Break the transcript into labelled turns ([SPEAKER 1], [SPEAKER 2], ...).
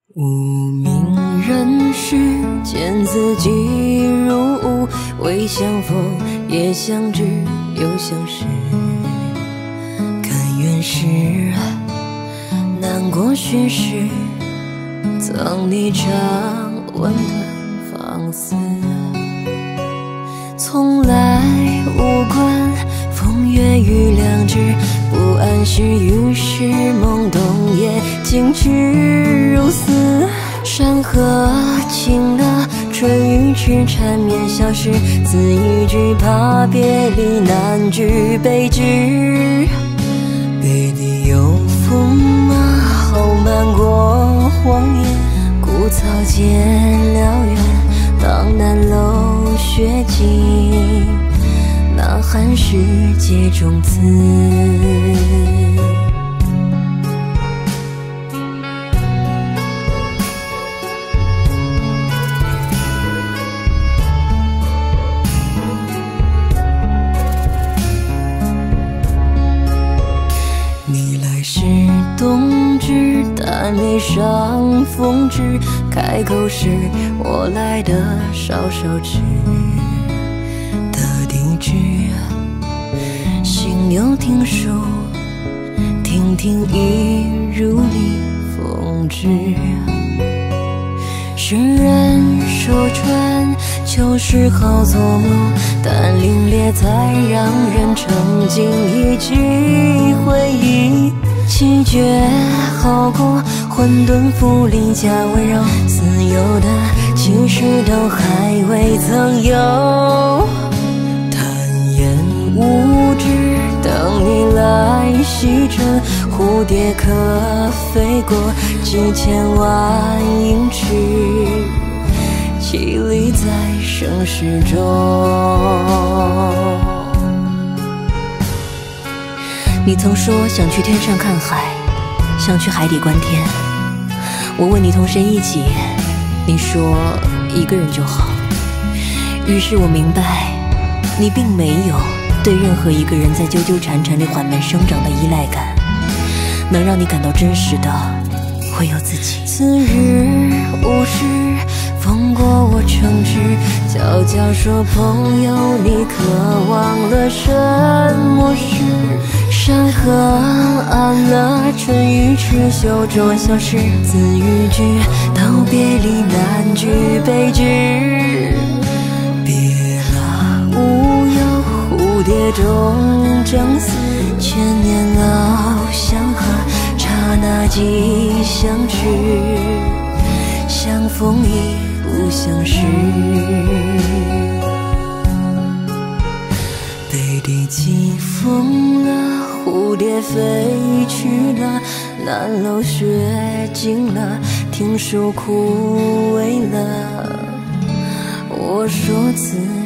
[SPEAKER 1] 无名人世见自己如无，未相逢也相知又相识。看远时难过虚实，赠你场温暖放肆。从来无关风月与良知，不谙世与世，懵懂也静止如斯。山河晴了，春雨至，缠绵消逝，字一句，怕别离难聚悲之。背地有风马后漫过荒野，枯草间燎原，当南楼雪景，呐喊世界中词。你来时冬至，但没上风止。开口时我来的稍稍迟。的地址，心有听书，听听一如你风致。世人说穿旧时好做梦，但凛冽才让人沉浸一记回忆。气绝好过混沌浮离加温柔，自由的其实都还未曾有。坦言无知，等你来西沉，蝴蝶可飞过几千万英尺，绮丽在盛世中。你曾说想去天上看海，想去海底观天。我问你同谁一起，你说一个人就好。于是我明白，你并没有对任何一个人在纠纠缠缠里缓慢生长的依赖感。能让你感到真实的，唯有自己。次日午时，风过我城池，悄悄说朋友，你可忘了什么事？山河暗了，春雨持袖中消失，字一句，道别离难聚悲之。别了无忧，蝴蝶中相思，千年老相和，刹那即相知，相逢亦不相识。北地起风了，蝴蝶飞去了，南楼雪静了，听书枯萎了。我说此